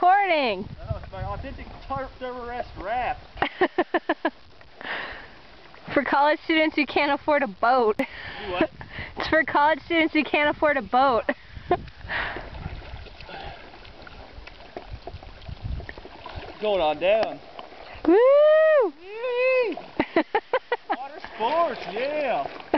recording. Oh, it's my authentic Tarp Everest raft. For college students who can't afford a boat. Do what? It's for college students who can't afford a boat. Going on down. Woo! Water sports, yeah.